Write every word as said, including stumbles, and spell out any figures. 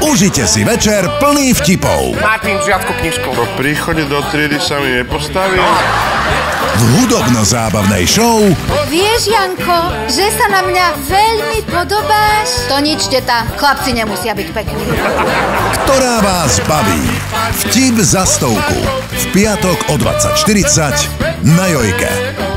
Užite si večer plný vtipov. Martin, žiadku knižku. Po príchode do triedy sa mi nepostavil. V hudobno-zábavnej show Vieš, Janko, že sa na mňa veľmi podobáš? To nič, teta. Chlapci nemusia byť pekní. ktorá vás baví. Vtip za stovku. V piatok o dvadsať štyridsať na Jojke.